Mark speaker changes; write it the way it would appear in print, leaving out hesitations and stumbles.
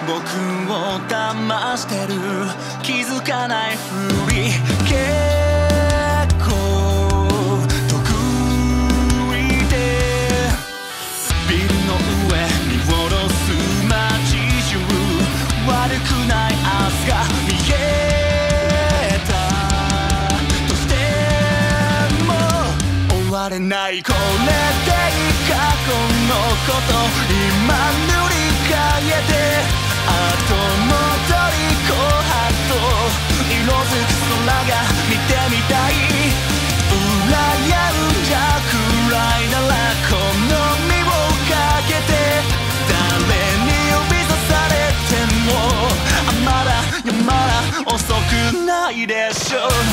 Speaker 1: 僕を騙してる気づかないふり結構得意でビルの上見下ろす街中悪くない明日が見えたとしても終われないこれで過去のこと今塗り替えてあと戻りこはっと色づく空が見てみたい羨んじゃくらいならこの身をかけて誰に指さされてもまだ遅くないでしょう